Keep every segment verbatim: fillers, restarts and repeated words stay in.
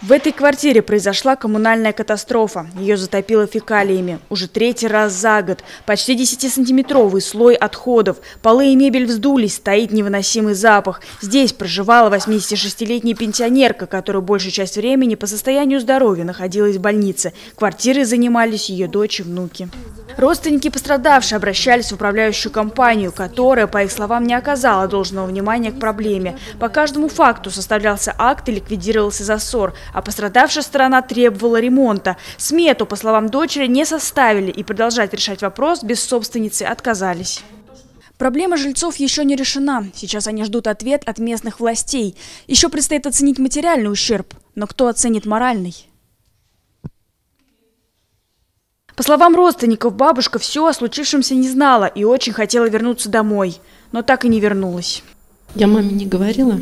В этой квартире произошла коммунальная катастрофа. Ее затопило фекалиями. Уже третий раз за год. Почти десятисантиметровый слой отходов. Полы и мебель вздулись, стоит невыносимый запах. Здесь проживала восьмидесятишестилетняя пенсионерка, которая большую часть времени по состоянию здоровья находилась в больнице. Квартирой занимались ее дочь и внуки. Родственники пострадавшей обращались в управляющую компанию, которая, по их словам, не оказала должного внимания к проблеме. По каждому факту составлялся акт и ликвидировался засор, а пострадавшая сторона требовала ремонта. Смету, по словам дочери, не составили и продолжать решать вопрос без собственницы отказались. Проблема жильцов еще не решена. Сейчас они ждут ответ от местных властей. Еще предстоит оценить материальный ущерб. Но кто оценит моральный? По словам родственников, бабушка все о случившемся не знала и очень хотела вернуться домой, но так и не вернулась. Я маме не говорила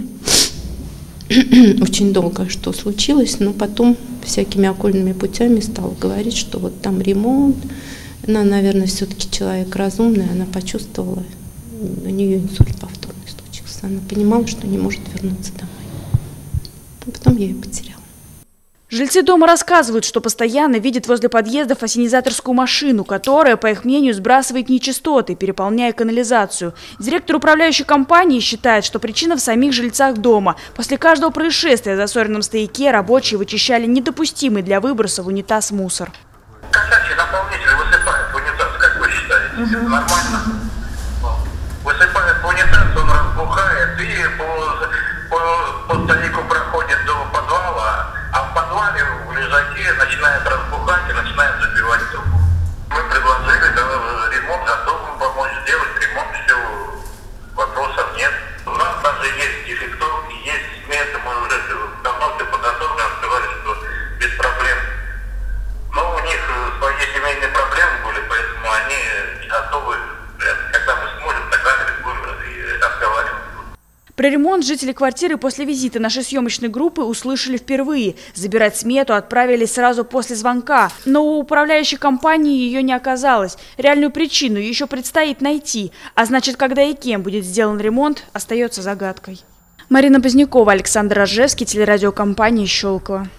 очень долго, что случилось, но потом всякими окольными путями стала говорить, что вот там ремонт. Она, наверное, все-таки человек разумный, она почувствовала, у нее инсульт повторный случился. Она понимала, что не может вернуться домой. А потом я ее потеряла. Жильцы дома рассказывают, что постоянно видят возле подъездов ассенизаторскую машину, которая, по их мнению, сбрасывает нечистоты, переполняя канализацию. Директор управляющей компании считает, что причина в самих жильцах дома. После каждого происшествия в засоренном стояке рабочие вычищали недопустимый для выброса в унитаз мусор. Кошачий наполнитель высыпает в унитаз, как вы считаете? Угу. Нормально? Высыпает в унитаз, он разбухает и по, по, по стояку проходит до подвала. А в подвале в лежаке начинает разбухать и начинает забивать трубу. Мы предложили да, ремонт, готовы помочь сделать ремонт, все, вопросов нет. У нас даже есть дефектовки, есть сметы, мы уже давно все подготовлены, сказали, что без проблем. Но у них свои семейные проблемы были, поэтому они не готовы. Когда мы сможем, тогда мы будем разговаривать. Про ремонт жители квартиры после визита нашей съемочной группы услышали впервые. Забирать смету отправились сразу после звонка. Но у управляющей компании ее не оказалось. Реальную причину еще предстоит найти. А значит, когда и кем будет сделан ремонт, остается загадкой. Марина Позднякова, Александр Рожевский, телерадиокомпания «Щелково».